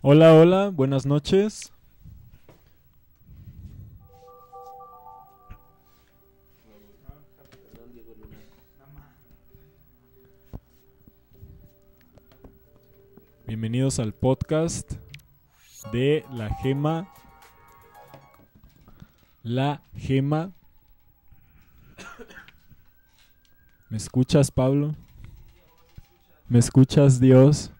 Hola, hola, buenas noches. Bienvenidos al podcast de La Gema. La Gema. ¿Me escuchas, Pablo? ¿Me escuchas, Dios?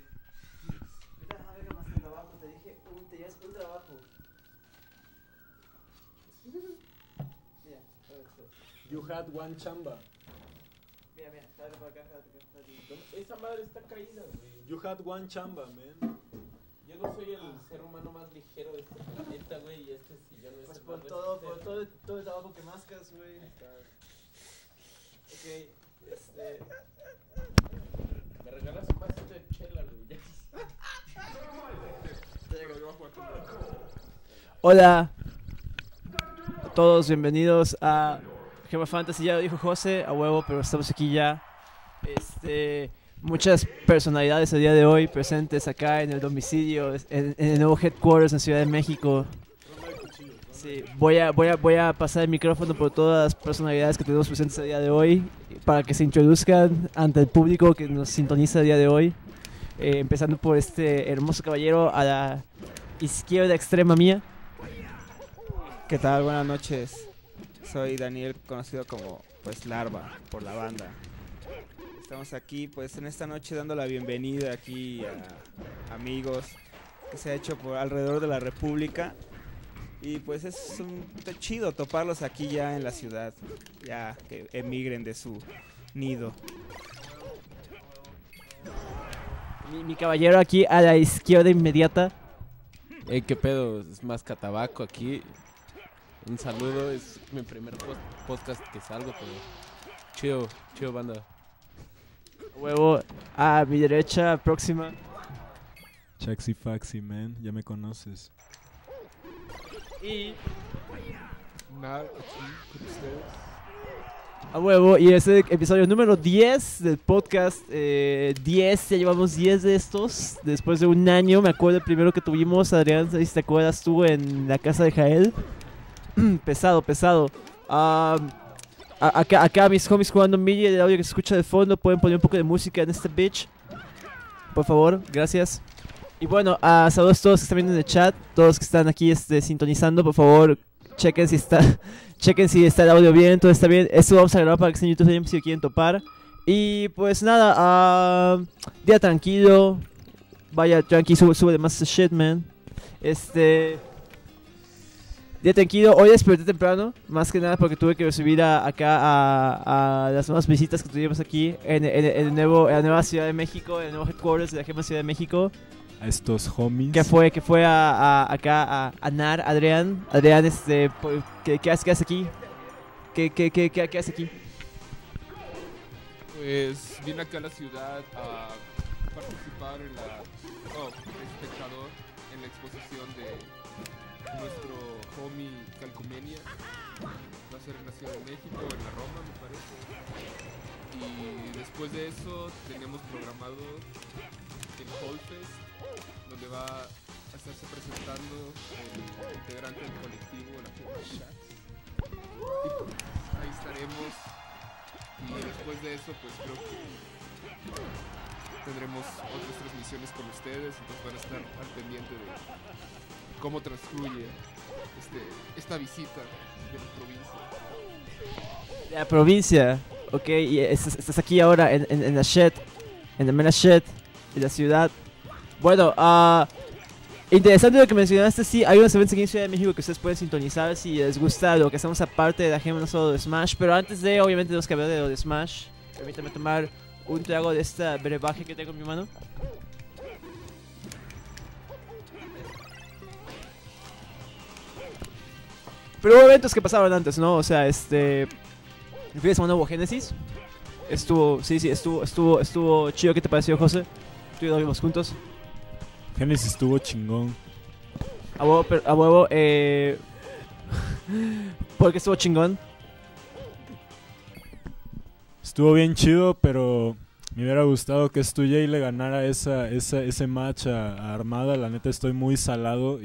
You had one chamba. Mira, dale para acá, Esa madre está caída, güey. You had one chamba, man. Yo no soy el ser humano más ligero de este planeta, güey, y este sillón es pues el por más todo resistente. el trabajo que mascas, güey. Ok, Me regalas un vaso de chela, güey. Hola a todos, bienvenidos a Gema Fantasy. Ya lo dijo José, a huevo, pero estamos aquí ya. Muchas personalidades el día de hoy presentes acá en el domicilio, en el nuevo headquarters en Ciudad de México. Sí, voy a pasar el micrófono por todas las personalidades que tenemos presentes el día de hoy para que se introduzcan ante el público que nos sintoniza el día de hoy. Empezando por este hermoso caballero a la izquierda extrema mía. ¿Qué tal? Buenas noches. Soy Daniel, conocido como Larva por la banda. Estamos aquí pues en esta noche dando la bienvenida aquí a amigos que se ha hecho por alrededor de la República. Y pues es chido toparlos aquí ya en la ciudad, ya que emigren de su nido. Mi caballero aquí a la izquierda inmediata. ¿Qué pedo? Es más catabaco aquí. Un saludo, es mi primer podcast que salgo, pero chido banda. Huevo a mi derecha próxima. Chaxi Faxi, man. Ya me conoces. Y Nada, aquí con ustedes. a huevo, y es el episodio número 10 del podcast. 10, ya llevamos 10 de estos. Después de un año, me acuerdo el primero que tuvimos, Adrián, si te acuerdas tú, en la casa de Jael. Pesado. Acá mis homies jugando MIDI, el audio que se escucha de fondo. Pueden poner un poco de música en este bitch, por favor, gracias. Y bueno, saludos a todos que están viendo en el chat, todos que están aquí sintonizando, por favor, chequen si está el audio bien, todo está bien. Esto vamos a grabar para que esté en YouTube también si lo quieren topar. Y pues nada, día tranquilo. Vaya, tranqui, sube de más shit, man. Día tranquilo, hoy desperté temprano, más que nada porque tuve que recibir acá a las nuevas visitas que tuvimos aquí en la nueva Ciudad de México, en el nuevo headquarters de la Gema Ciudad de México. A estos homies. Que fue acá a Nar, Adrián, ¿qué hace aquí? ¿Qué hace aquí? Pues vine acá a la ciudad a participar de espectador en la exposición de nuestro homie Calcomenia. Va a ser en la Ciudad de México, en la Roma, me parece. Y después de eso tenemos programado el Hallfest, donde va a estarse presentando el integrante del colectivo, la Gema Shax. Y pues, ahí estaremos. Y después de eso, pues creo que tendremos otras transmisiones con ustedes. Entonces van a estar al pendiente de cómo transcurre esta visita de la provincia. La provincia, ok, y estás aquí ahora en la shed, en la mera shed de la ciudad. Bueno, interesante lo que mencionaste, sí, hay unos eventos aquí en Ciudad de México que ustedes pueden sintonizar si les gusta lo que hacemos aparte de la Gema, no solo de Smash. Pero antes de, obviamente, tenemos que hablar de lo de Smash. Permítame tomar un trago de esta brebaje que tengo en mi mano. Pero hubo eventos que pasaron antes, ¿no? O sea, el fin de semana hubo Génesis. Estuvo chido. ¿Qué te pareció, José? Tú y yo lo vimos juntos. Génesis estuvo chingón. A huevo, porque estuvo chingón. Estuvo bien chido, pero Me hubiera gustado que Stujay le ganara ese match a Armada. La neta estoy muy salado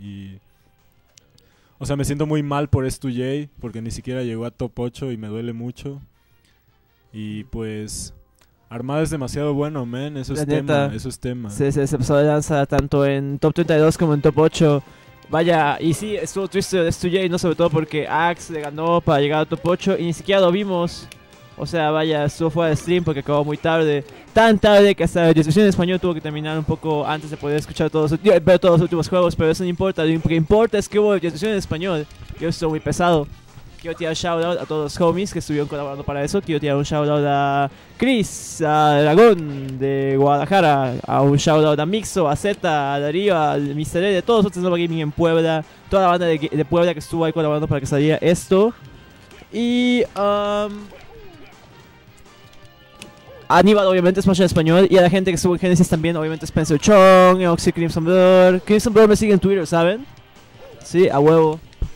o sea, me siento muy mal por Stujay porque ni siquiera llegó a top 8 y me duele mucho. Y pues Armada es demasiado bueno, man. Eso La es neta, tema, eso es tema. Se pasó de lanza tanto en top 32 como en top 8. Vaya, y sí, estuvo triste de Stujay, no sobre todo porque Axe le ganó para llegar a top 8 y ni siquiera lo vimos. O sea, vaya, estuvo fuera de stream porque acabó muy tarde. Tan tarde que hasta la distribución en español tuvo que terminar un poco antes de poder escuchar ver todos los últimos juegos. Pero eso no importa, lo que importa es que hubo distribución en español. Que estuvo muy pesado. Quiero tirar shoutout a todos los homies que estuvieron colaborando para eso. Quiero tirar un shoutout a Chris, a Dragón de Guadalajara, a un shoutout a Mixo, a Zeta, a Darío, al Mr. E, de todos los otros Nova Gaming en Puebla. Toda la banda de Puebla que estuvo ahí colaborando para que saliera esto. Y Aníbal, obviamente, Smash en español. Y a la gente que estuvo en Genesis también, obviamente, Spencer Chong, Oxy Crimson Blood. Crimson Blood me sigue en Twitter, ¿saben? Sí, a huevo.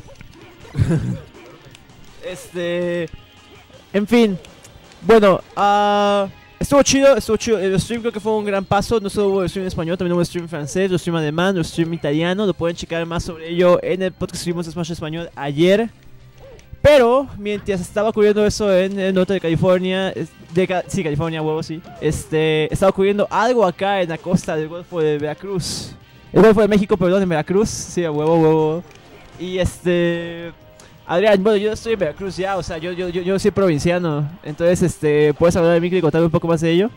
En fin. Bueno, estuvo chido, estuvo chido. El stream creo que fue un gran paso. No solo hubo stream en español, también hubo stream francés, hubo stream alemán, hubo stream italiano. Lo pueden checar más sobre ello en el podcast que subimos de Smash en español ayer. Pero, mientras estaba ocurriendo eso en el norte de California, sí, California, huevo, sí. Estaba ocurriendo algo acá en la costa del Golfo de Veracruz. El Golfo de México, perdón, en Veracruz. Sí, a huevo, huevo. Y Adrián, bueno, yo estoy en Veracruz ya, o sea, yo soy provinciano. Entonces, ¿puedes hablar de mí y contarme un poco más de ello?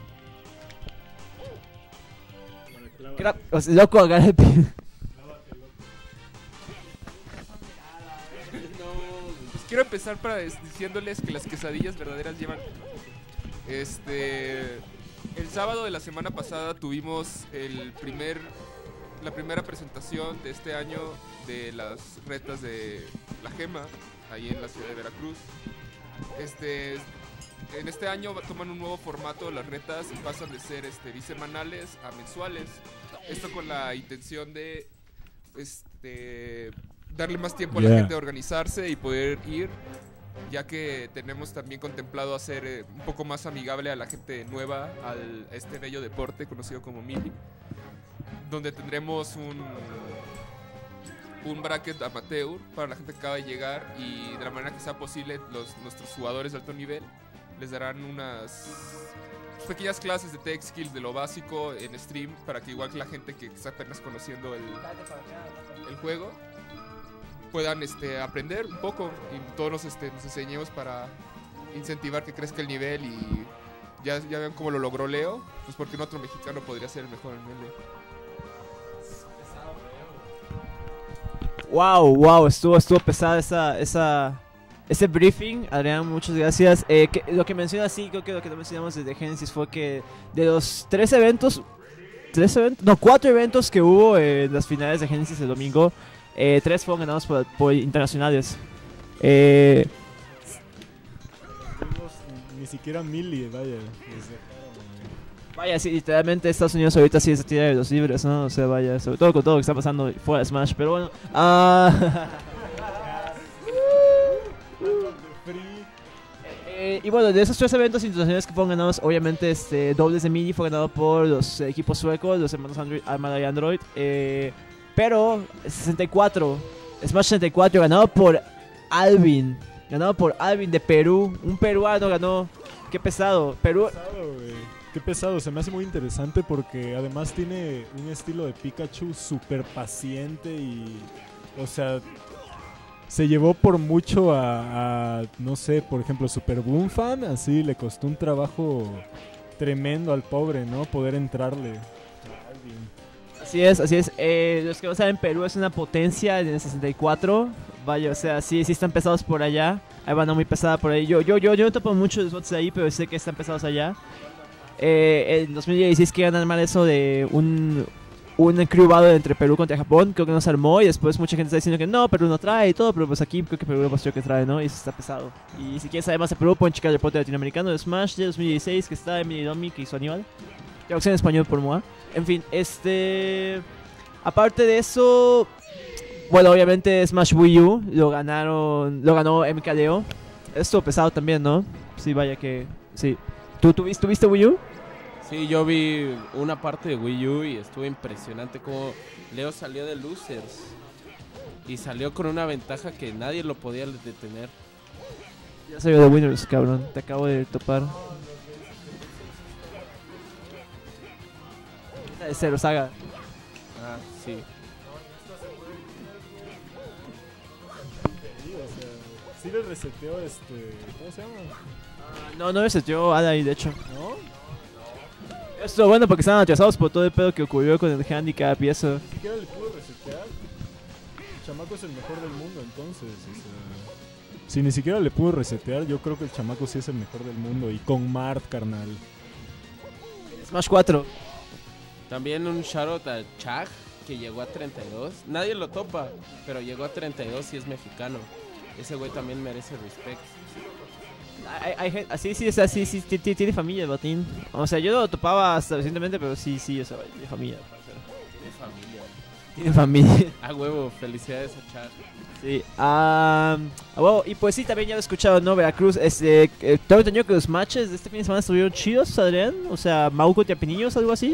O sea, loco, agarra el pin. Quiero empezar diciéndoles que las quesadillas verdaderas llevan... El sábado de la semana pasada tuvimos la primera presentación de este año de las retas de La Gema, ahí en la ciudad de Veracruz. En este año toman un nuevo formato las retas y pasan de ser bisemanales a mensuales. Esto con la intención de darle más tiempo a la gente a organizarse y poder ir, ya que tenemos también contemplado hacer un poco más amigable a la gente nueva a este bello deporte conocido como Melee, donde tendremos un bracket amateur para la gente que acaba de llegar, y de la manera que sea posible nuestros jugadores de alto nivel les darán unas pequeñas clases de tech skills de lo básico en stream, para que igual que la gente que está apenas conociendo el juego puedan aprender un poco y todos nos enseñemos para incentivar que crezca el nivel. Y ya ven cómo lo logró Leo, pues porque un otro mexicano podría ser el mejor en Melee. Wow, estuvo pesada ese briefing, Adrián, muchas gracias. Lo que mencionas, sí, creo que lo que no mencionamos desde Genesis fue que de los 4 eventos que hubo en las finales de Genesis el domingo, 3 fueron ganados por internacionales. Ni siquiera Melee, vaya. Vaya, sí, literalmente Estados Unidos ahorita sí se tira de los libres, ¿no? O sea, vaya, sobre todo con todo lo que está pasando fuera de Smash, pero bueno. Y bueno, de esos 3 eventos internacionales que fueron ganados, obviamente dobles de Mini fue ganado por los equipos suecos, los hermanos Armada y Android. Pero Smash 64 ganado por Alvin de Perú. Un peruano ganó. Qué pesado. Qué pesado, se me hace muy interesante porque además tiene un estilo de Pikachu súper paciente y, o sea, se llevó por mucho a no sé, por ejemplo, Super Boom Fan, así le costó un trabajo tremendo al pobre, ¿no? Poder entrarle. Así es. Los que no saben, Perú es una potencia en el 64. Vaya, o sea, sí están pesados por allá. Hay banda muy pesada por ahí. Yo no topo mucho de bots de ahí, pero sé que están pesados allá. En 2016 querían armar eso de un crew battle entre Perú contra Japón. Creo que no se armó y después mucha gente está diciendo que no, Perú no trae y todo. Pero pues aquí creo que Perú demostró que trae, ¿no? Y eso está pesado. Y si quieren saber más de Perú, pueden checar el reporte latinoamericano de Smash de 2016 que está en Minidomi, que hizo Aníbal. Traducción en español por Moa. En fin, aparte de eso, bueno, obviamente Smash Wii U lo ganó MKDeo. Esto pesado también, ¿no? Sí, vaya que sí. ¿Tú tuviste Wii U? Sí, yo vi una parte de Wii U y estuvo impresionante como Leo salió de losers y salió con una ventaja que nadie lo podía detener. Ya salió de winners, cabrón. Te acabo de topar. De cero, saga. Ah, sí. Sí, o sea, sí le reseteó ¿cómo se llama? No, no me seteó Ada ahí, de hecho. ¿No? Esto bueno porque estaban atrasados por todo el pedo que ocurrió con el handicap y eso. Ni siquiera le pudo resetear. El chamaco es el mejor del mundo, entonces. O sea, si ni siquiera le pudo resetear, yo creo que el chamaco sí es el mejor del mundo. Y con Mart, carnal. Smash 4. También un shoutout a Chag, que llegó a 32. Nadie lo topa, pero llegó a 32 y es mexicano. Ese güey también merece respect. Sí, o sea, sí, tiene familia el batín. O sea, yo lo topaba hasta recientemente, pero sí, o sea, tiene familia. Tiene familia. Tiene familia. A huevo, felicidades a Chag. Sí, bueno, y pues sí, también ya lo he escuchado, ¿no? Veracruz, tengo entendido que los matches de este fin de semana estuvieron chidos, Adrián. O sea, Mau contra Pinillos, algo así.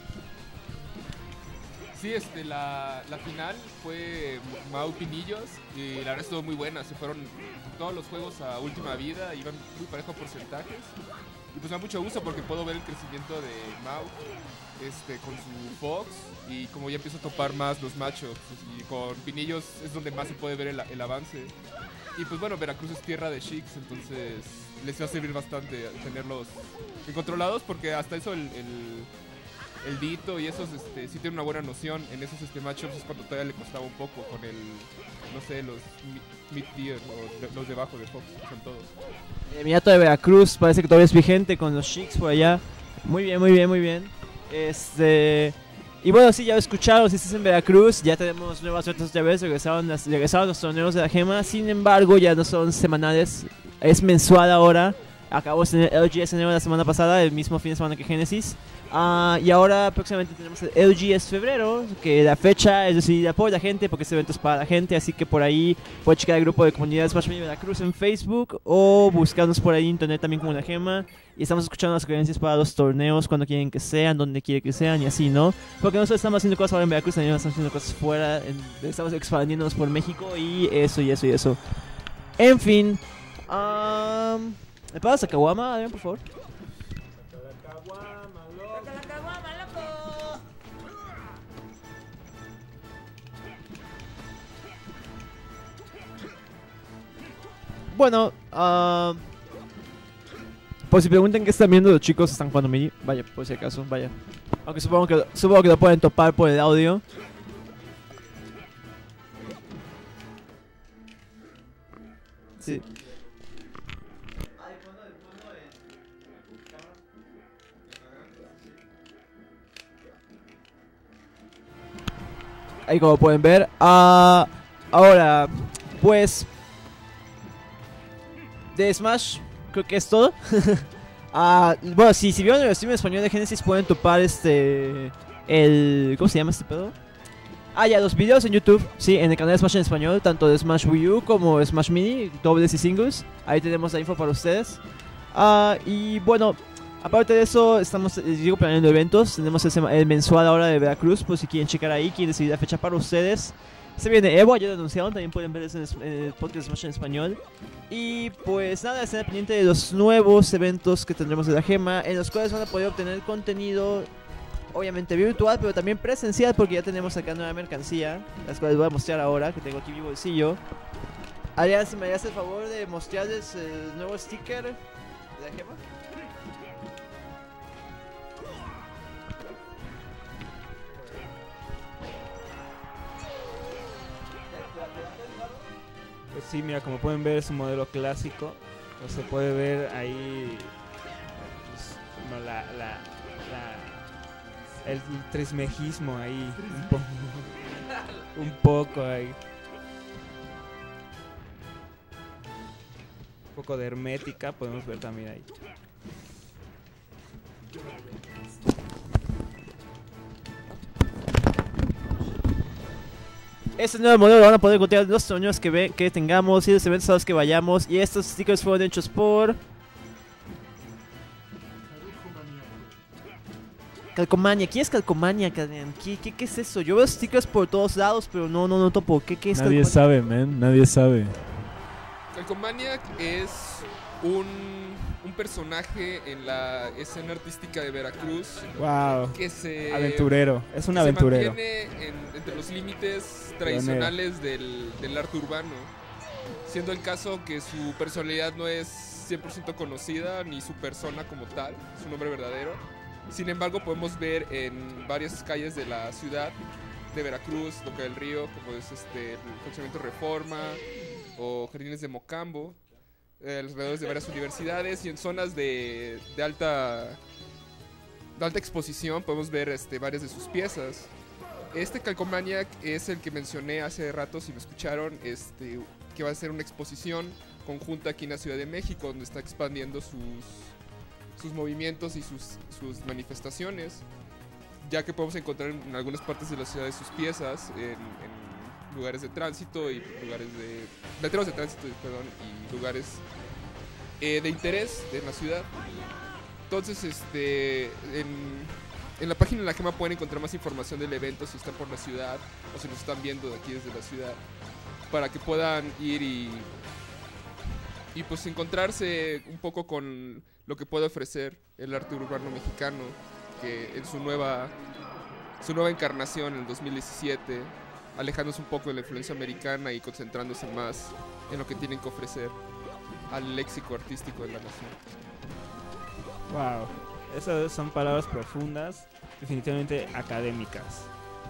Sí, la final fue Mau Pinillos y la verdad estuvo muy buena. Se fueron todos los juegos a última vida, iban muy parejo porcentajes. Y pues me da mucho gusto porque puedo ver el crecimiento de Mau con su Fox y como ya empiezo a topar más los matchups. Y con Pinillos es donde más se puede ver el avance. Y pues bueno, Veracruz es tierra de Sheiks, entonces les va a servir bastante tenerlos controlados porque hasta eso el Dito y esos sí tienen una buena noción. En esos matchups es cuando todavía le costaba un poco con no sé, los mid-tier o los debajo de Fox, son todos. El Minato de Veracruz parece que todavía es vigente con los Sheiks por allá. Muy bien, muy bien, muy bien. Y bueno, sí, ya lo escucharon, si estás en Veracruz, ya tenemos nuevas retas otra vez, regresaron los torneos de la gema. Sin embargo, ya no son semanales, es mensual ahora. Acabamos de tener LGS la semana pasada, el mismo fin de semana que Genesis. Y ahora próximamente tenemos el LGS febrero, que la fecha es decidida por la gente, porque este evento es para la gente, así que por ahí pueden checar el grupo de comunidades Smash Melee Veracruz en Facebook o buscarnos por ahí en internet también como La Gema. Y estamos escuchando las sugerencias para los torneos, cuando quieren que sean, donde quieren que sean y así, ¿no? Porque nosotros estamos haciendo cosas ahora en Veracruz, también estamos haciendo cosas fuera, estamos expandiéndonos por México y eso. En fin, ¿me pasas a Kawama, Adrián, por favor? Bueno, por si preguntan qué están viendo los chicos, están jugando mini. Vaya, por si acaso, vaya. Aunque supongo que lo pueden topar por el audio. Sí. Ahí como pueden ver. Ahora, pues de Smash creo que es todo. Bueno, si vieron el stream en español de Genesis pueden topar ¿cómo se llama este pedo? Ya, los videos en YouTube, sí, en el canal de Smash en español, tanto de Smash Wii U como Smash Mini, dobles y singles. Ahí tenemos la info para ustedes. Y bueno, aparte de eso, estamos planeando eventos. Tenemos el mensual ahora de Veracruz, por si quieren checar ahí, quieren decidir la fecha para ustedes. Se viene Evo, ya lo anunciaron, también pueden ver eso en el podcast de Smash en español. Y pues nada, estén pendientes de los nuevos eventos que tendremos de la Gema, en los cuales van a poder obtener contenido, obviamente virtual, pero también presencial, porque ya tenemos acá nueva mercancía, las cuales voy a mostrar ahora, que tengo aquí mi bolsillo. Adrián, si me harías el favor de mostrarles el nuevo sticker de la Gema. Pues sí, mira, como pueden ver es un modelo clásico. Pues se puede ver ahí pues, como el trismejismo ahí. Un poco ahí. Un poco de hermética podemos ver también ahí. Este nuevo modelo lo van a poder encontrar en los torneos que tengamos y los eventos a los que vayamos. Y estos stickers fueron hechos por Calcomania, ¿quién es Calcomania, Karen? ¿Qué es eso? Yo veo stickers por todos lados, pero no topo. ¿Qué es Nadie Calcomania? sabe, man. Nadie sabe. Calcomaniac es un personaje en la escena artística de Veracruz Wow. que se Aventurero. Es un se aventurero. mantiene entre los límites tradicionales del arte urbano, siendo el caso que su personalidad no es 100% conocida ni su persona como tal, su nombre verdadero. Sin embargo, podemos ver en varias calles de la ciudad de Veracruz, Boca del Río, como es el Fraccionamiento Reforma o Jardines de Mocambo, alrededor de varias universidades, y en zonas de alta exposición podemos ver varias de sus piezas. Este Calcomaniac es el que mencioné hace rato, si me escucharon, que va a ser una exposición conjunta aquí en la Ciudad de México, donde está expandiendo sus movimientos y sus manifestaciones, ya que podemos encontrar en algunas partes de la ciudad de sus piezas, en lugares de tránsito y lugares de letreros de tránsito, perdón, y lugares de interés de la ciudad. Entonces, en la página de la Gema pueden encontrar más información del evento si están por la ciudad o si nos están viendo de aquí desde la ciudad, para que puedan ir y pues encontrarse un poco con lo que puede ofrecer el arte urbano mexicano, que en su nueva encarnación en el 2017, alejándose un poco de la influencia americana y concentrándose más en lo que tienen que ofrecer al léxico artístico de la nación. Wow. Esas son palabras profundas, definitivamente académicas.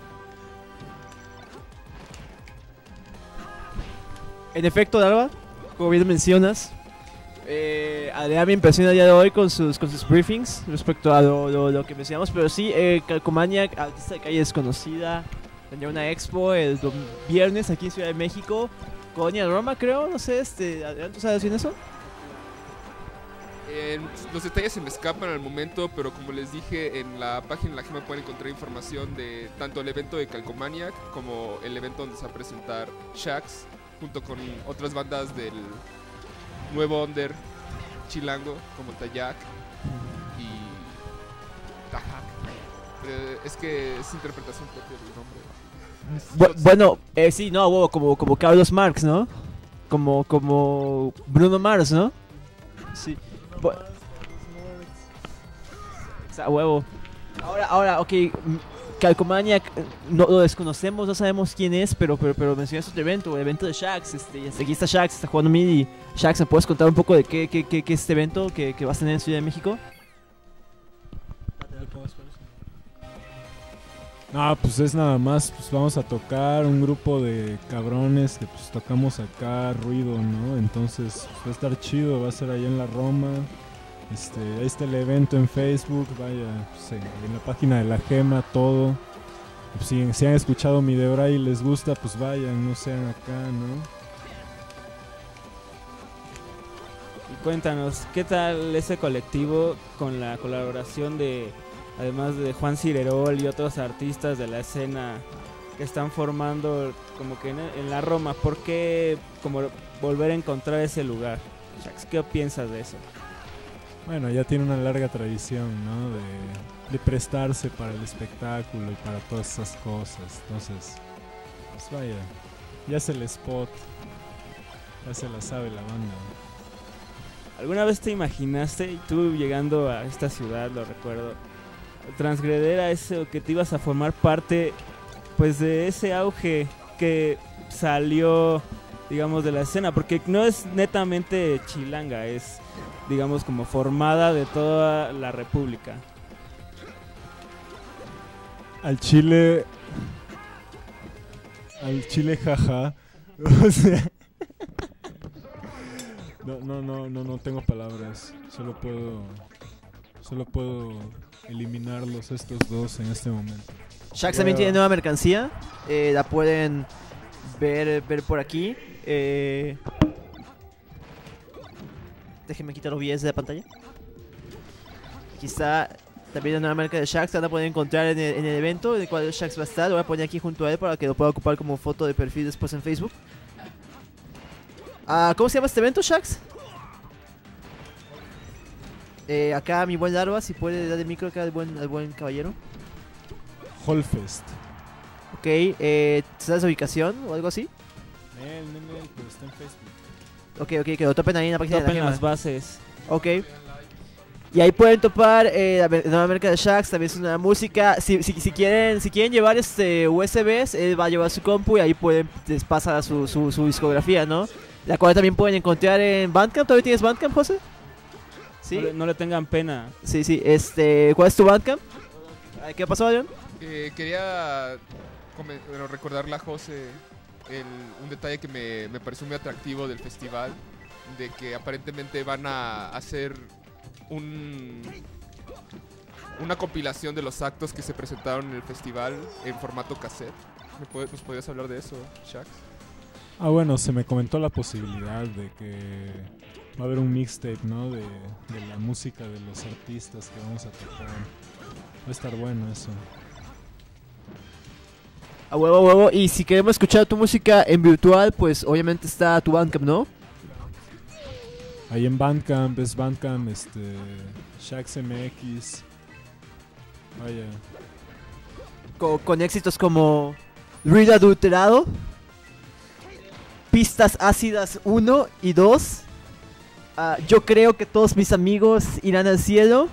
En efecto, Dalva, como bien mencionas, Adrián me impresiona el día de hoy con sus briefings respecto a lo que mencionamos, pero sí, Calcomaniac, artista de calle desconocida, tendría una expo el viernes aquí en Ciudad de México, Colonia Roma, creo, no sé, Adrián, ¿tú sabes bien eso? Los detalles se me escapan al momento, pero como les dije, en la página de la Gema pueden encontrar información de tanto el evento de Calcomaniac como el evento donde se va a presentar Shax, junto con otras bandas del nuevo under chilango como Tayak y Tajak. Es que es interpretación propia del nombre. Bueno, sí, no, huevo, como Carlos Marx, ¿no? Como Bruno Mars, ¿no? Sí. O sea, huevo. Ahora, ok, Calcomaniac, no lo desconocemos, no sabemos quién es, pero mencionaste otro evento, el evento de Shax, aquí está Shax, está jugando MIDI. Shax, ¿me puedes contar un poco de qué es este evento que vas a tener en Ciudad de México? No, pues es nada más, pues vamos a tocar un grupo de cabrones que pues tocamos acá ruido, ¿no? Entonces pues, va a estar chido, va a ser allá en la Roma. Ahí está el evento en Facebook, vaya, pues, en la página de la Gema, todo. Pues, si han escuchado mi Debra y les gusta, pues vayan, no sean acá, ¿no? Y cuéntanos, ¿qué tal ese colectivo con la colaboración además de Juan Cirerol y otros artistas de la escena que están formando como que en la Roma? ¿Por qué como volver a encontrar ese lugar? Shax, ¿qué piensas de eso? Bueno, ya tiene una larga tradición, ¿no? De prestarse para el espectáculo y para todas esas cosas. Entonces, pues vaya, ya es el spot, ya se la sabe la banda. ¿Alguna vez te imaginaste, tú llegando a esta ciudad, lo recuerdo, transgreder a eso, que te ibas a formar parte pues de ese auge que salió, digamos, de la escena? Porque no es netamente chilanga, es, digamos, como formada de toda la república. Al chile, jaja. O sea, no tengo palabras. Solo puedo eliminarlos estos dos en este momento. Shax también tiene nueva mercancía, la pueden ver por aquí. Déjenme quitar los OBS de la pantalla. Aquí está también la nueva marca de Shax, la van a poder encontrar en el evento en el cual Shax va a estar. Lo voy a poner aquí junto a él para que lo pueda ocupar como foto de perfil después en Facebook. ¿Cómo se llama este evento, Shax? Acá mi buen Larva, si puede dar el micro acá al buen caballero. Hallfest. Ok, ¿sabes la ubicación o algo así? Pero está en Facebook. Ok, que lo topen ahí en la página Topen de la las gema. bases. Ok. Y ahí pueden topar la nueva marca de Shax, también es una música. Si quieren llevar USBs, él va a llevar su compu y ahí les pasa su discografía, ¿no? La cual también pueden encontrar en Bandcamp. ¿Todavía tienes Bandcamp, José? Sí. No le tengan pena. Sí. ¿Cuál es tu Bandcamp? ¿Qué pasó, Adrián? Quería recordarle a José un detalle que me pareció muy atractivo del festival, de que aparentemente van a hacer una compilación de los actos que se presentaron en el festival en formato cassette. ¿Nos podrías hablar de eso, Shax? Bueno, se me comentó la posibilidad de que va a haber un mixtape, ¿no? De la música de los artistas que vamos a tocar. Va a estar bueno eso. A huevo. Y si queremos escuchar tu música en virtual, pues obviamente está tu Bandcamp, ¿no? Ahí en Bandcamp, es Bandcamp, ShaxMX. Vaya. Con éxitos como Ruido Adulterado, Pistas Ácidas 1 y 2. Yo creo que todos mis amigos irán al cielo.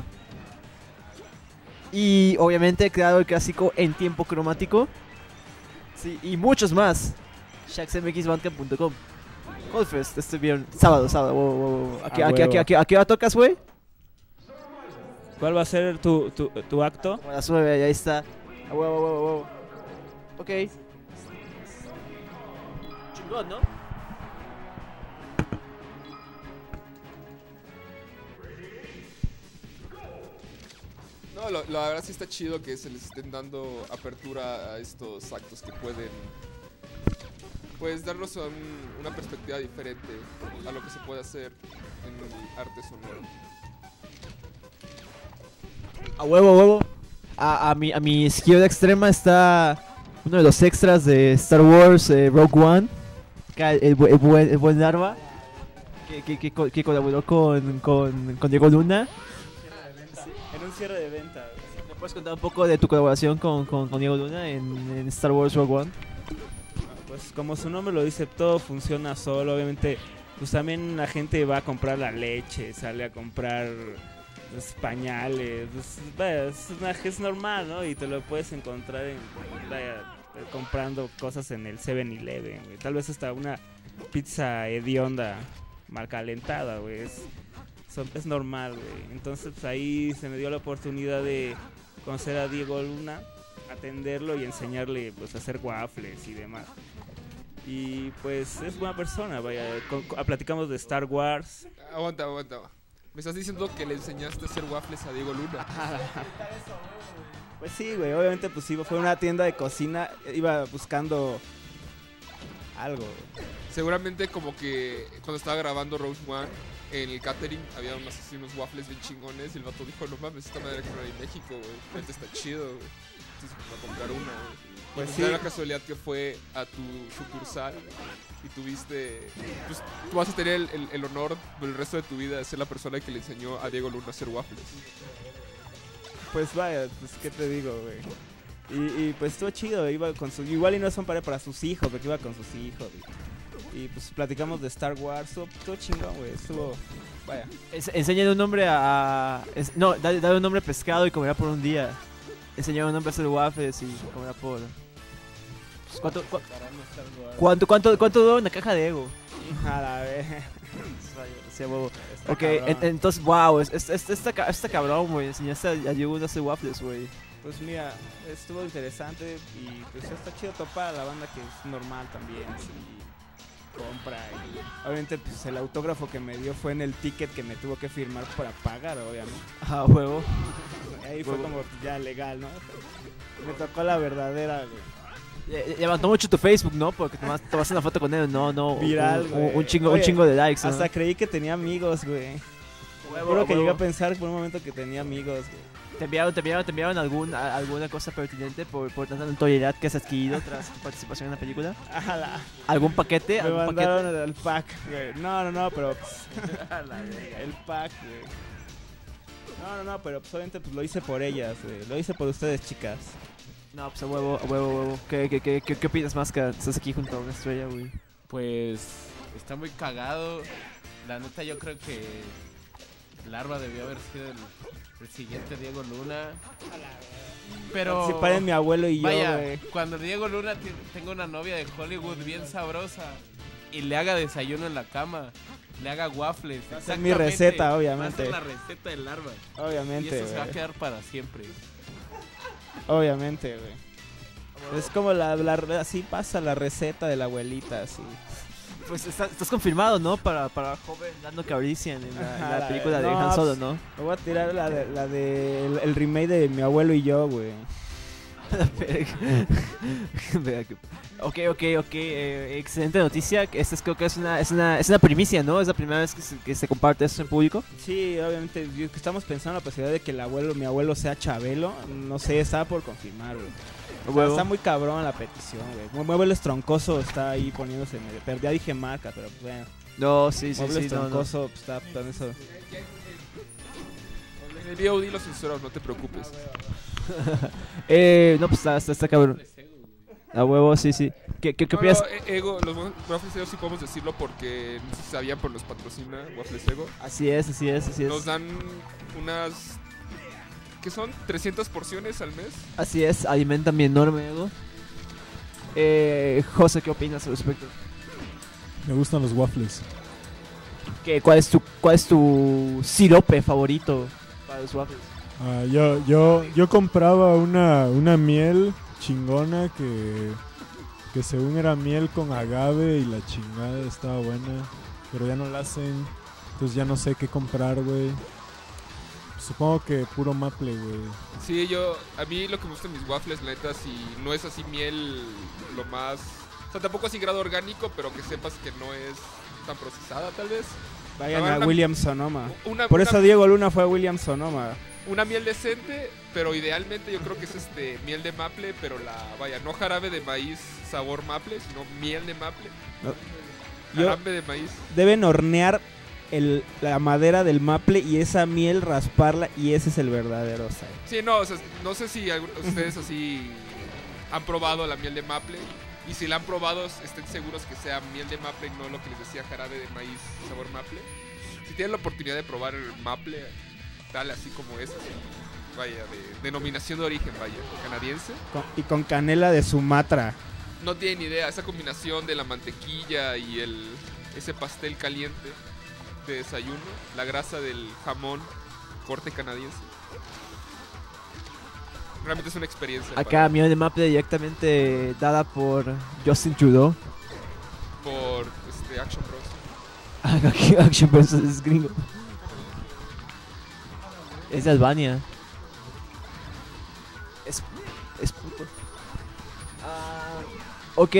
Y obviamente he creado el clásico En Tiempo Cromático. Sí, y muchos más. ShaxMXBandcamp.com. Hallfest, viernes, sábado. Wow. ¿A qué hora tocas, güey? ¿Cuál va a ser tu acto? Como a las 9, ahí está. Wow. Ok. Chingón, ¿no? No, la verdad sí está chido que se les estén dando apertura a estos actos que pueden, pues, darnos una perspectiva diferente a lo que se puede hacer en el arte sonoro. A huevo. A mi izquierda extrema está uno de los extras de Star Wars Rogue One. Acá el buen Larva. Que colaboró con Diego Luna. En un cierre de venta. ¿Me puedes contar un poco de tu colaboración con Diego Luna en Star Wars Rogue One? Pues como su nombre lo dice, todo funciona solo. Obviamente, pues también la gente va a comprar la leche, sale a comprar los pañales. Pues, vaya, es normal, ¿no? Y te lo puedes encontrar comprando cosas en el 7-Eleven, güey. Tal vez hasta una pizza hedionda mal calentada, güey. Es normal, güey. Entonces pues, ahí se me dio la oportunidad de conocer a Diego Luna, atenderlo y enseñarle pues a hacer waffles y demás. Y pues es buena persona, vaya. Platicamos de Star Wars. Aguanta. ¿Me estás diciendo que le enseñaste a hacer waffles a Diego Luna? Pues sí, güey. Obviamente pues fue una tienda de cocina. Iba buscando algo. Seguramente como que cuando estaba grabando Rogue One, en el catering había unos waffles bien chingones y el vato dijo, no mames, esta madre que no hay en México, güey. Neta está chido, güey. Entonces voy a comprar una, güey. Pues sí. Da la casualidad que fue a tu sucursal y tuviste... Pues tú vas a tener el honor del resto de tu vida de ser la persona que le enseñó a Diego Luna a hacer waffles. Pues vaya, pues qué te digo, güey. Y pues estuvo chido, iba con igual y no son para sus hijos, porque iba con sus hijos. Y pues platicamos de Star Wars, estuvo chingón, güey, vaya. Enséñale un nombre no, dale un nombre pescado y comerá por un día. Enseñale un nombre a hacer waffles y comerá por... Pues, ¿Cuánto dura una caja de Ego? A la vez. Sí, huevo. Ok, entonces, wow, está cabrón, güey. Enseñaste a Diego a hacer waffles, güey. Pues mira, estuvo interesante y pues está chido topar a la banda que es normal también, sí, compra y obviamente pues el autógrafo que me dio fue en el ticket que me tuvo que firmar para pagar, obviamente. Ah, huevo. Ahí fue como ya legal, ¿no? Me tocó la verdadera, güey. Levantó mucho tu Facebook, ¿no? Porque te vas una foto con él, no. Viral, güey. Un chingo de likes, ¿no? Hasta creí que tenía amigos, güey. Creo que llegué a pensar por un momento que tenía amigos, güey. ¿Te enviaron alguna cosa pertinente por tanta notoriedad que has adquirido tras tu participación en la película? ¿Algún paquete? Me mandaron el pack, güey. No, pero... el pack, güey. No, pero pues, obviamente pues, lo hice por ellas, güey. Lo hice por ustedes, chicas. No, pues a huevo, a huevo, a huevo. ¿Qué opinas, Masca? Estás aquí junto a una estrella, güey. Pues está muy cagado. La neta, yo creo que Larva debió haber sido el siguiente Diego Luna. Pero Participan mi abuelo y vaya, yo, güey. cuando Diego Luna tenga una novia de Hollywood bien sabrosa y le haga desayuno en la cama, le haga waffles. Va a ser mi receta, obviamente. Va a ser la receta de Larva. Y Obviamente, eso se va a güey. quedar para siempre. Obviamente, güey. Es como así pasa la receta de la abuelita, así. Pues estás confirmado, ¿no? Para joven Lando Calrissian en Ajá, la película de no, Han Solo, pues, ¿no? Me voy a tirar el remake de mi abuelo y yo, güey. Ok. Excelente noticia. Creo que es una primicia, ¿no? Es la primera vez que se comparte eso en público. Sí, obviamente. Estamos pensando en la posibilidad de que mi abuelo sea Chabelo. No sé, estaba por confirmar, güey. O sea, está muy cabrón la petición, güey. Muebles Troncoso está ahí poniéndose medio. Pero ya dije marca, pero pues bueno. No, sí, Muebles no, no. Troncoso pues, está con eso. En el VOD lo censuramos, no te preocupes. No, pues está cabrón. A huevo, sí. ¿Qué opinas? Ego, los Waffles Ego sí podemos decirlo porque no sé si sabían, por los patrocina Waffles Ego. Así es. Nos dan unas... ¿Qué son? 300 porciones al mes. Así es, alimentan mi enorme ego. José, ¿qué opinas al respecto? Me gustan los waffles. ¿Cuál es tu sirope favorito para los waffles? Yo compraba una miel chingona que según era miel con agave y la chingada estaba buena, pero ya no la hacen, entonces ya no sé qué comprar, güey. Supongo que puro maple, güey. Sí, a mí lo que me gustan mis waffles, la neta, si no es así miel lo más... O sea, tampoco así grado orgánico, pero que sepas que no es tan procesada, tal vez. Vayan Ah, a una- Williams Sonoma. Una, Por una- eso Diego Luna fue a Williams Sonoma. una miel decente, pero idealmente yo creo que es miel de maple, pero no jarabe de maíz sabor maple, sino miel de maple. Yo- Jarabe de maíz. Deben hornear la madera del maple y esa miel rasparla y ese es el verdadero sabor. Sí, no, o sea, no sé si ustedes así han probado la miel de maple. Y si la han probado, estén seguros que sea miel de maple y no lo que les decía jarabe de maíz sabor maple. Si tienen la oportunidad de probar el maple, tal así como es, así, vaya, de denominación de origen, vaya, canadiense. Y con canela de Sumatra. No tienen idea, esa combinación de la mantequilla y ese pastel caliente de desayuno, la grasa del jamón corte canadiense. Realmente es una experiencia. Acá miel de maple directamente dada por Justin Trudeau. Por Action Bros. Action Bros es gringo. Es de Albania. Es puto. Ok.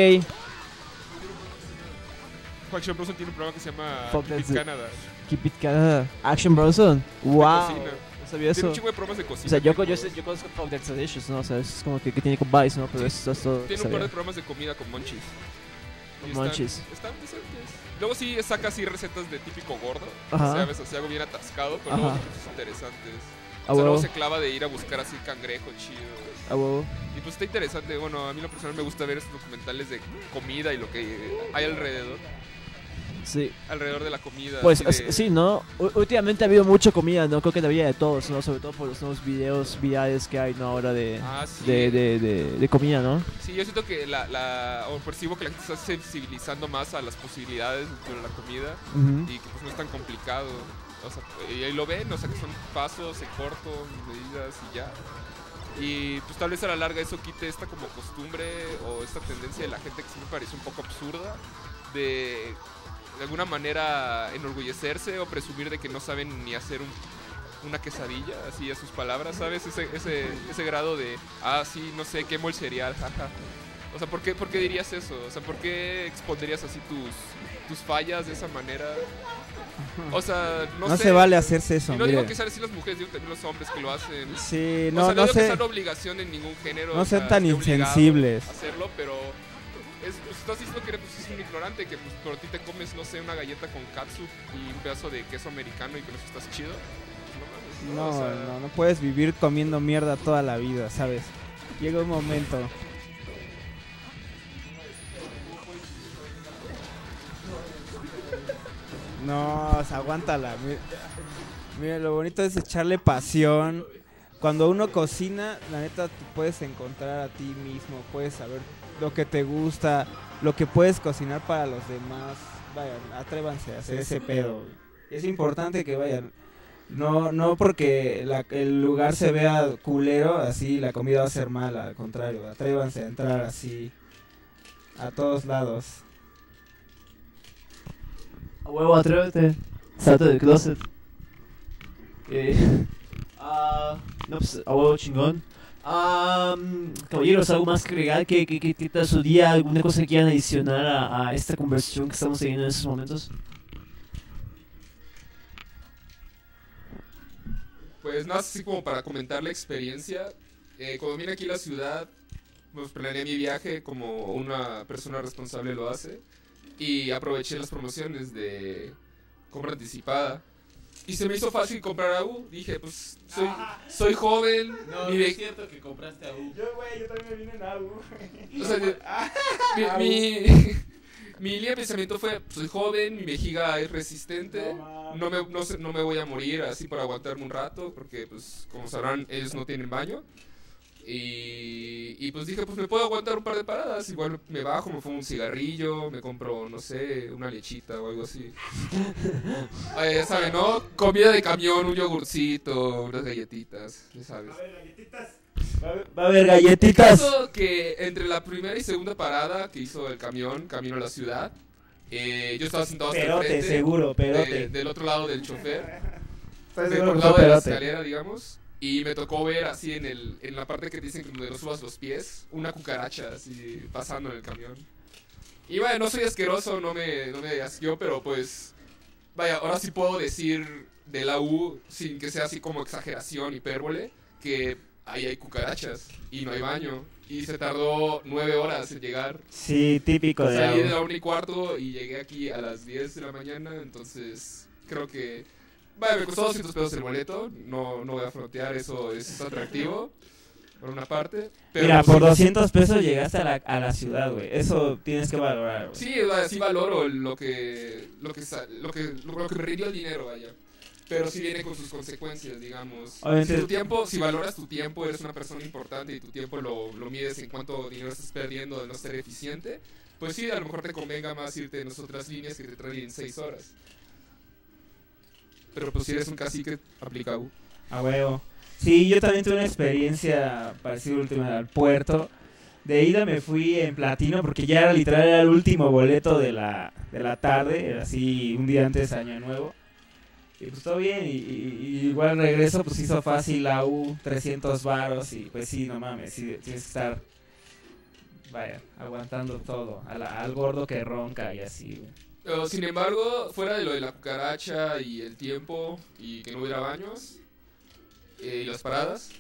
Action Bros tiene un programa que se llama Fuck, Keep It that's it. Canada. Keep it Canada. Action Bronson. Wow. cocina. No sabía Tiene eso. un chingo de programas de cocina. O sea, yo conozco Fuck That's Delicious, ¿no? O sea, es como que tiene con Vice, ¿no? Pero eso es todo. Tiene un par de programas de comida con Monchis. Y Monchis. Están decentes. Luego sí saca así recetas de típico gordo. Ajá. O sea, a veces así algo bien atascado, pero Ajá. luego tiene cosas interesantes. A O sea, luego huevo. se clava de ir a buscar así cangrejo chido. A huevo. Y pues está interesante. Bueno, a mí en lo personal me gusta ver estos documentales de comida y lo que hay Sí. alrededor de la comida. Pues así de- sí, ¿no? Últimamente ha habido mucha comida, ¿no? Creo que la vida de todos, ¿no? Sobre todo por los nuevos videos virales que hay, ¿no? Ahora de sí. de comida, ¿no? Sí, yo siento que o percibo que la gente está sensibilizando más a las posibilidades de la comida Ujú. y que pues no es tan complicado. O sea, y ahí lo ven, o sea, que son pasos en corto, medidas y ya. Y pues tal vez a la larga eso quite esta como costumbre o esta tendencia de la gente que sí me parece un poco absurda de alguna manera enorgullecerse o presumir de que no saben ni hacer una quesadilla, así a sus palabras, ¿sabes? Ese grado de, sí, no sé, quemo el cereal, jaja. O sea, ¿por qué dirías eso? O sea, ¿por qué expondrías así tus fallas de esa manera? O sea, no No sé. se vale hacerse eso, Y no digo mire. que sean así las mujeres, digo también los hombres que lo hacen. Sí, O no, sea, no digo que sea sé. una obligación en ningún género. No o sea, sean tan esté obligado insensibles. a hacerlo, pero pues, estás diciendo que eres un ignorante, que pues, por ti te comes, no sé, una galleta con catsup y un pedazo de queso americano y con eso estás chido. Pues, no mames. No, O sea, no puedes vivir comiendo mierda toda la vida, ¿sabes? Llega un momento. No, o sea, aguántala. Mira, lo bonito es echarle pasión. Cuando uno cocina, la neta, te puedes encontrar a ti mismo, puedes saber lo que te gusta, lo que puedes cocinar para los demás. Vayan, atrévanse a hacer ese pedo. Es importante que vayan. No porque el lugar se vea culero, así la comida va a ser mala, al contrario, atrévanse a entrar así a todos lados. A huevo, atrévete. Salte del closet. No, pues, a huevo chingón. Caballeros, ¿algo más que agregar? ¿Qué tal su día? ¿Alguna cosa que quieran adicionar a esta conversación que estamos teniendo en estos momentos? Pues nada, así como para comentar la experiencia. Cuando vine aquí a la ciudad, pues planeé mi viaje como una persona responsable lo hace. Y aproveché las promociones de compra anticipada. Y se me hizo fácil comprar AU. Dije, pues soy joven. No, mi no ve- es cierto que compraste a U. Yo también me vine en algo. O sea, mi línea de pensamiento fue, soy joven, mi vejiga es resistente, no me voy a morir así para aguantarme un rato, porque pues como sabrán, ellos no tienen baño. Y pues dije, pues me puedo aguantar un par de paradas, igual me bajo, me fumo un cigarrillo, me compro, no sé, una lechita o algo así. Ya saben, ¿no? Comida de camión, un yogurcito, unas galletitas, ya sabes. Va a haber galletitas. Caso que entre la primera y segunda parada que hizo el camión, camino a la ciudad, yo estaba sentado hasta el Perote, frente, seguro, perote. del otro lado del chofer, Estás del seguro que lado fue de la perote. escalera, digamos, y me tocó ver así en la parte que te dicen que donde no subas los pies, una cucaracha así pasando en el camión. Y vaya, no soy asqueroso, no me asqueó, pero pues, vaya, ahora sí puedo decir de la U, sin que sea así como exageración, hipérbole, que ahí hay cucarachas y no hay baño. Y se tardó 9 horas en llegar. Sí, típico de Salí de AU. la 1:15 y llegué aquí a las 10 de la mañana, entonces creo que... Vaya, me costó 200 pesos el boleto, no voy a frontear, eso es atractivo, por una parte. Pero Mira, pues, por 200 pesos llegaste a la ciudad, güey. Eso tienes que valorar, güey. Sí, vaya, sí valoro lo que me rindió el dinero, vaya. Pero sí viene con sus consecuencias, digamos. Obviamente- Si valoras tu tiempo, eres una persona importante y tu tiempo lo mides en cuánto dinero estás perdiendo de no ser eficiente, pues sí, a lo mejor te convenga más irte en las otras líneas que te traen en 6 horas. Pero pues si eres un cacique, aplica U. A huevo. Sí, yo también tuve una experiencia parecida última al puerto. De ida me fui en platino porque ya era literal era el último boleto de la tarde, era así un día antes de Año Nuevo. Y pues todo bien, y igual regreso pues hizo fácil la U, 300 varos y pues sí, no mames, sí, tienes que estar, vaya, aguantando todo, al gordo que ronca y así, güey. Pero, sin embargo, fuera de lo de la cucaracha y el tiempo y que no hubiera baños y las paradas,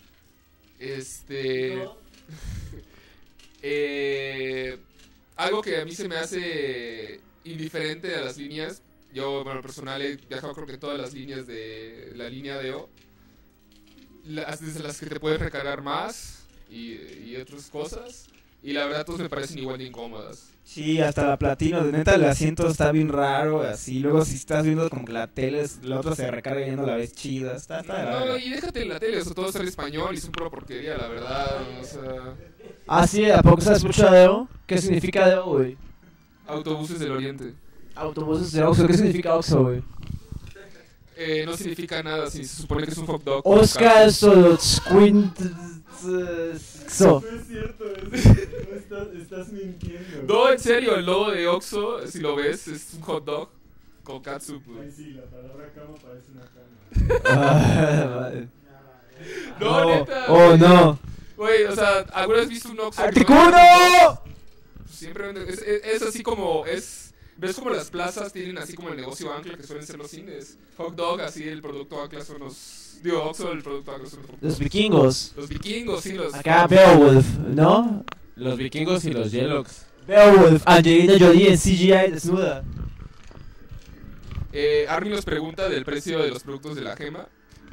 algo que a mí se me hace indiferente a las líneas, yo, bueno, personal he viajado creo que todas las líneas de la línea de O, desde las que te puedes recargar más y otras cosas, y la verdad todas me parecen igual de incómodas. Sí, hasta la platino, de neta el asiento está bien raro, así, luego si estás viendo como que la tele, la otra se recarga y ya no la ves chida, está No, raro. y déjate en la tele, o sea, todo está en español y es una pura porquería, la verdad, o sea, Ah, sí, ¿a poco sabes mucho de Deo? ¿Qué significa Deo, güey? autobuses del oriente. Autobuses de Oxxo, ¿qué significa Oxxo, güey? No significa nada, si se supone que es un hot dog. Oscar Solotsquint... So. No es cierto, estás mintiendo. No, en serio, el logo de Oxxo, si lo ves, es un hot dog con catsup. güey. Ay, sí, la palabra cama parece una cama. No, neta. Oh, güey. no. Güey, o sea, ¿alguna vez has visto un Oxxo? ¡Articuno! Siempre venden, es así como, ¿ves como las plazas tienen así como el negocio ancla que suelen ser los cines? Hot dog, así el producto ancla son digo, Oxxo, el producto ancla son Los vikingos. los vikingos, sí, los... Acá Beowulf, ¿no? Los vikingos y los Yellocks. Beowulf, Angelina Jolie en CGI desnuda. Armin nos pregunta del precio de los productos de la gema.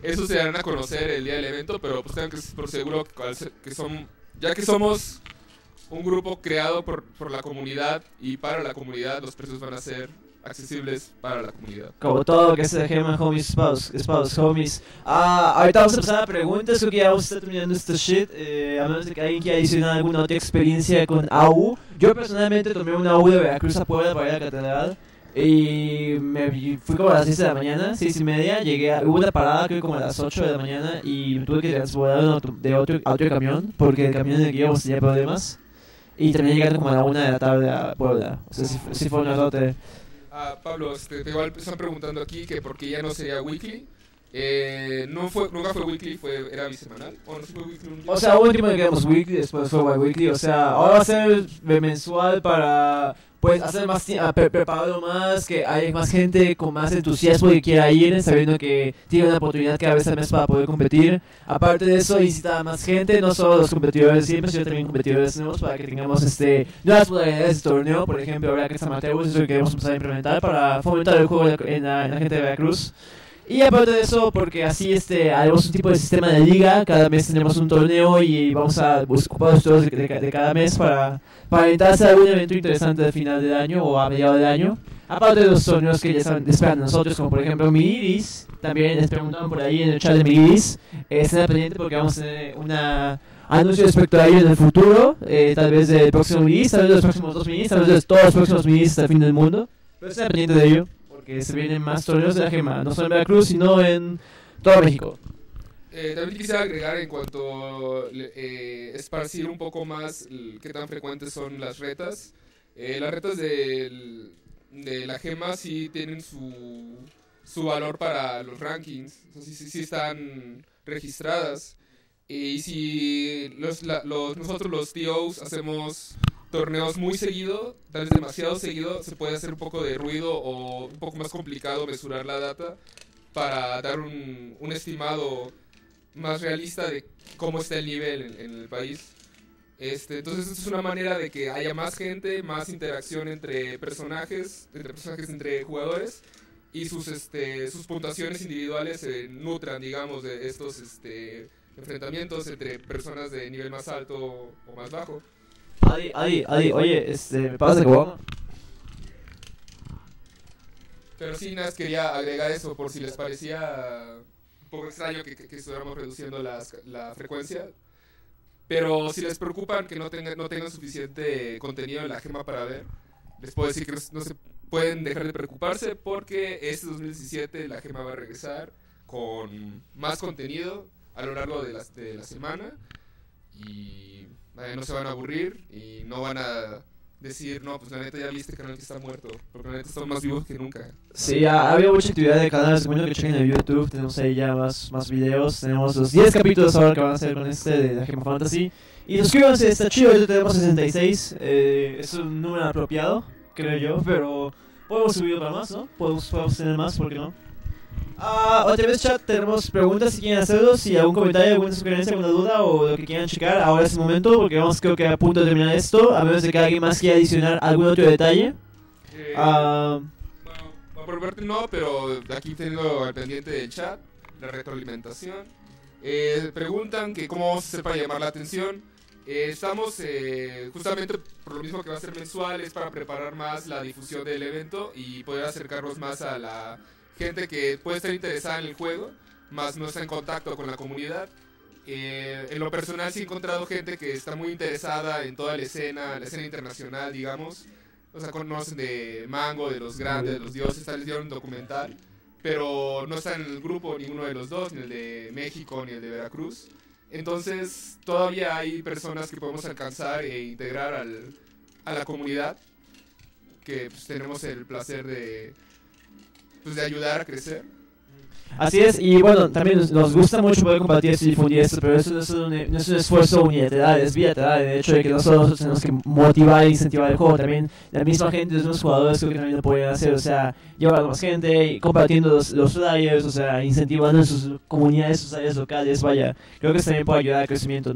Eso se darán a conocer el día del evento, pero pues tengan que por seguro que son, ya que somos un grupo creado por la comunidad y para la comunidad, los precios van a ser accesibles para la comunidad. Como todo lo que se Gema Homies Spouse Homies. Ahorita vamos a empezar a preguntas, creo que ya vamos a estar terminando este shit. A menos de que alguien quiera adicionar alguna otra experiencia con AU. Yo personalmente tomé una AU de Veracruz a Puebla para ir a la catedral. Y me fui como a las 6 de la mañana, 6 y media. Hubo una parada creo como a las 8 de la mañana. Y tuve que transbordar a otro camión, porque el camión en el que íbamos tenía problemas. Y terminé llegando como a la 1 de la tarde a Puebla. O sea, sí fue un error. Pablo, igual están preguntando aquí que por qué ya no sería weekly. Nunca fue weekly, era bisemanal. ¿O no fue weekly un día? O sea, hubo un tiempo en que quedamos weekly, después fue bi-weekly. O sea, ahora va a ser mensual para pues hacer más preparado más, que hay más gente con más entusiasmo que quiera ir, sabiendo que tiene una oportunidad cada vez al mes para poder competir. Aparte de eso, incita a más gente, no solo los competidores siempre, sino también competidores nuevos, para que tengamos nuevas modalidades de torneo. Por ejemplo, ahora que está Mateus, eso que queremos empezar a implementar para fomentar el juego en la gente de Veracruz. Y aparte de eso, porque así haremos un tipo de sistema de liga, cada mes tenemos un torneo y vamos a ocupar los torneos de cada mes para intentar hacer algún evento interesante al final del año o a mediados del año. Aparte de los torneos que ya esperan nosotros, como por ejemplo Miridis, también les preguntaban por ahí en el chat de Miridis, estén pendientes porque vamos a tener una anuncio respecto a ello en el futuro, tal vez del próximo Miridis, tal vez de los próximos 2 Miridis, tal vez de todos los próximos Miridis hasta el fin del mundo, pero estén pendientes de ello. Que se vienen más torneos de la Gema, no solo en Veracruz, sino en todo México. También quisiera agregar en cuanto esparcir un poco más qué tan frecuentes son las retas. Las retas de la Gema sí tienen su valor para los rankings, o sea, sí están registradas. Y si nosotros los TOs hacemos torneos muy seguido, tal vez demasiado seguido, se puede hacer un poco de ruido o un poco más complicado mesurar la data para dar un estimado más realista de cómo está el nivel en el país. Entonces es una manera de que haya más gente, más interacción entre personajes, entre jugadores, y sus puntuaciones individuales se nutran, digamos, de estos enfrentamientos entre personas de nivel más alto o más bajo. Adi, oye, ¿me pasas de cómo? Pero sí, nada, quería agregar eso por si les parecía un poco extraño que estuviéramos reduciendo la frecuencia. Pero si les preocupan que no tengan suficiente contenido en la Gema para ver, les puedo decir que no se pueden dejar de preocuparse, porque este 2017 la Gema va a regresar con más contenido a lo largo de la semana, y no se van a aburrir y no van a decir, no, pues la neta ya viste canal que está muerto, porque la neta están más vivos que nunca. Sí, ha habido mucha actividad de canal, les recomiendo que chequen en YouTube, tenemos ahí ya más videos, tenemos los 10 capítulos ahora que van a hacer con de la Gema Fantasy. Y suscríbanse, está chido, ya tenemos 66, es un número apropiado, creo yo, pero podemos subir para más, ¿no? Podemos tener más, ¿por qué no? Otra vez, chat, tenemos preguntas si quieren hacerlos, si algún comentario, alguna sugerencia, alguna duda o lo que quieran checar. Ahora es el momento, porque vamos creo que a punto de terminar esto, a menos de que alguien más quiera adicionar algún otro detalle. Bueno, por parte no, pero aquí tengo al pendiente del chat, la retroalimentación. Preguntan que cómo vamos a hacer para llamar la atención. Estamos justamente por lo mismo que va a ser mensual, es para preparar más la difusión del evento y poder acercarnos más a la gente que puede estar interesada en el juego, más no está en contacto con la comunidad. En lo personal sí he encontrado gente que está muy interesada en toda la escena internacional, digamos. O sea, conocen de Mango, de los grandes, de los dioses, tal vez vieron un documental, pero no está en el grupo ninguno de los dos, ni el de México ni el de Veracruz. Entonces todavía hay personas que podemos alcanzar e integrar a la comunidad, que pues, tenemos el placer de ayudar a crecer. Así es, y bueno, también nos gusta mucho poder compartir esto y difundir esto, pero eso no es un esfuerzo unilateral, es bilateral, de hecho de que nosotros tenemos que motivar e incentivar el juego. También la misma gente, los mismos jugadores creo que también lo pueden hacer, o sea, llevar a más gente, compartiendo los flyers, o sea, incentivando en sus comunidades, sus áreas locales, vaya, creo que eso también puede ayudar al crecimiento,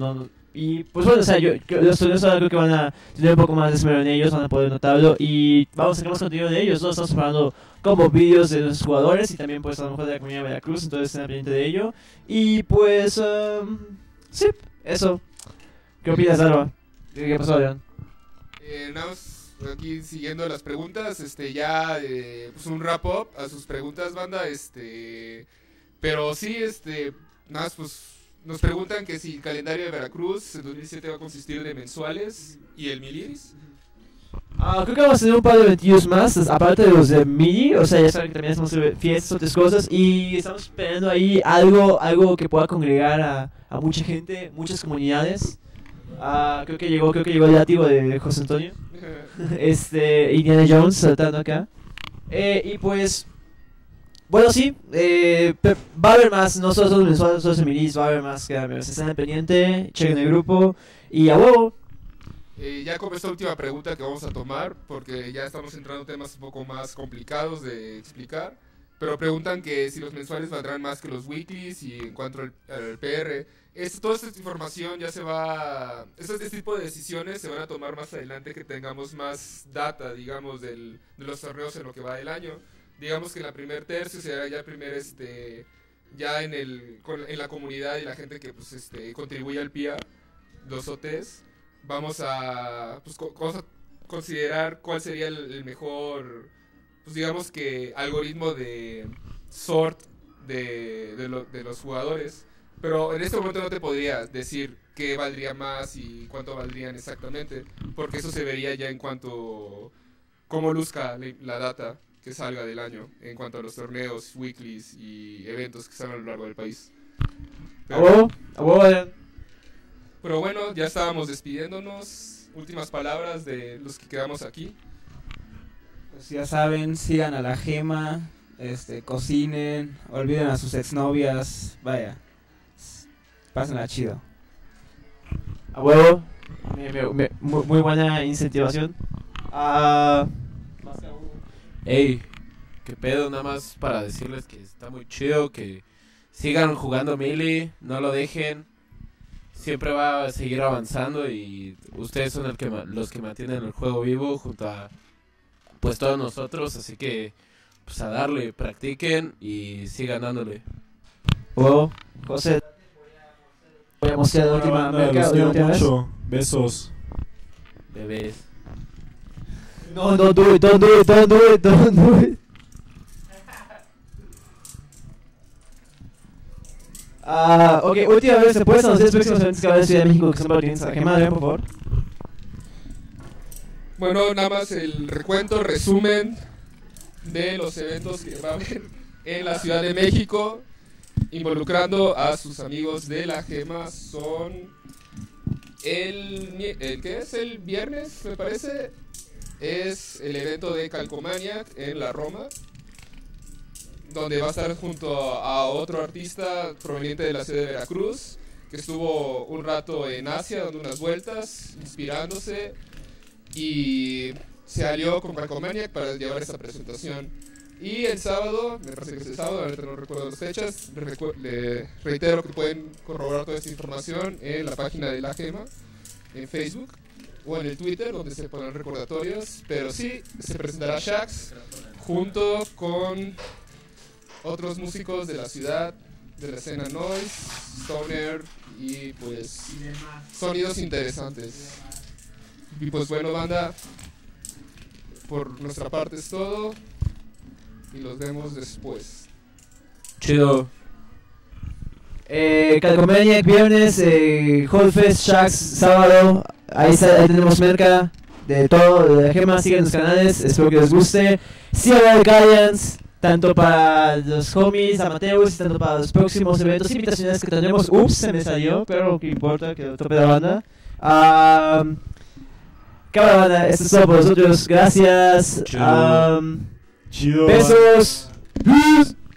Y pues bueno, o sea, los torneos ahora creo que van a tener un poco más de esmero en ellos, van a poder notarlo y vamos a sacar más contenido de ellos, ¿no? Estamos preparando como vídeos de los jugadores y también pues a lo mejor de la comunidad de Veracruz, entonces estén pendientes de ello. Y pues, sí, eso. ¿Qué opinas, Alba? ¿Qué pasó, Adrián? Nada más aquí siguiendo las preguntas, ya pues un wrap up a sus preguntas, banda, pero sí, nada más pues nos preguntan que si el calendario de Veracruz en 2017 va a consistir de mensuales y el Miliris. Creo que vamos a tener un par de eventillos más, aparte de los de Mini, o sea, ya saben que también estamos haciendo fiestas, otras cosas, y estamos esperando ahí algo que pueda congregar a mucha gente, muchas comunidades. Creo que llegó el látigo de José Antonio. Indiana Jones saltando acá. Y pues, bueno, sí, va a haber más, no solo los mensuales, solo los minis, va a haber más, créanme, estén al pendiente, chequen el grupo, y a huevo. Ya como esta última pregunta que vamos a tomar, porque ya estamos entrando en temas un poco más complicados de explicar, pero preguntan que si los mensuales valdrán más que los weeklies y en cuanto al PR. Toda esta información ya se va... Este tipo de decisiones se van a tomar más adelante que tengamos más data, digamos, de los torneos en lo que va del año. Digamos que en la primer tercio será ya el primer, ya en la comunidad y la gente que pues, contribuye al PIA, los OTs, vamos a considerar cuál sería el mejor, pues digamos que algoritmo de sort de los jugadores. Pero en este momento no te podría decir qué valdría más y cuánto valdrían exactamente, porque eso se vería ya en cuanto cómo luzca la data que salga del año, en cuanto a los torneos, weeklies y eventos que están a lo largo del país. Pero bueno, ya estábamos despidiéndonos. Últimas palabras de los que quedamos aquí. Pues ya saben, sigan a la Gema, cocinen, olviden a sus exnovias, vaya. Pásenla chido. A huevo. Muy buena incentivación. Ey, qué pedo, nada más para decirles que está muy chido, que sigan jugando Melee, no lo dejen. Siempre va a seguir avanzando y ustedes son los que mantienen el juego vivo junto a pues todos nosotros, así que pues a darle, practiquen y sigan dándole. José, voy a mostrar la última banda, los quiero mucho. Besos. Bebés. No, don't do it. Ok, última vez, ¿se puede anunciar los próximos eventos que va a haber en Ciudad de México que son pertinentes a la Gema, por favor? Bueno, nada más el recuento, resumen de los eventos que va a haber en la Ciudad de México, involucrando a sus amigos de la Gema. Son ¿qué es? El viernes, me parece, es el evento de Calcomaniac en la Roma, donde va a estar junto a otro artista proveniente de la ciudad de Veracruz, que estuvo un rato en Asia dando unas vueltas, inspirándose, y se alió con Calcomaniac para llevar esta presentación. Y el sábado, me parece que es el sábado, ahorita no recuerdo las fechas, le reitero que pueden corroborar toda esta información en la página de La Gema, en Facebook o en el Twitter, donde se ponen recordatorios. Pero sí, se presentará Shax junto con otros músicos de la ciudad, de la escena noise, stoner y pues sonidos interesantes. Y pues bueno, banda, por nuestra parte es todo y los vemos después. Chido. Calcomaniac viernes, Hallfest, Shax sábado, ahí tenemos merca de todo, de la Gema. Sigan los canales, espero que les guste. Sigan a Guardians, tanto para los homies amateurs, tanto para los próximos eventos invitacionales que tendremos. Ups, se me salió, pero que importa, que lo tope la banda. Cámara banda, esto es todo por nosotros, gracias. Chido. Besos.